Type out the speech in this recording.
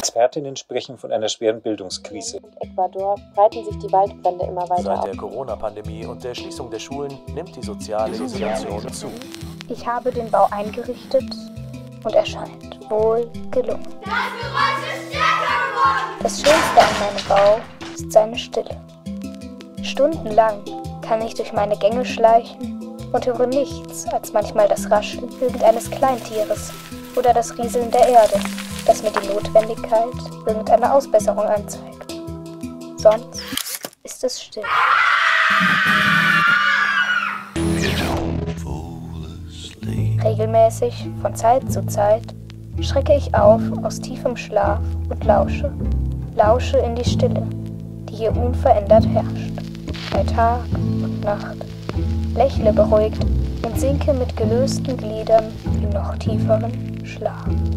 Expertinnen sprechen von einer schweren Bildungskrise. In Ecuador breiten sich die Waldbrände immer weiter Seit aus. der Corona-Pandemie und der Schließung der Schulen nimmt die soziale Isolation zu. Ich habe den Bau eingerichtet und er scheint wohl gelungen. Das Geräusch ist stärker geworden! Das Schönste an meinem Bau ist seine Stille. Stundenlang kann ich durch meine Gänge schleichen und höre nichts als manchmal das Rascheln irgendeines Kleintieres oder das Rieseln der Erde, das mir die Notwendigkeit irgendeiner Ausbesserung anzeigt. Sonst ist es still. Regelmäßig, von Zeit zu Zeit, schrecke ich auf aus tiefem Schlaf und lausche. Lausche in die Stille, die hier unverändert herrscht, bei Tag und Nacht. Lächle beruhigt und sinke mit gelösten Gliedern in noch tieferen Schlaf.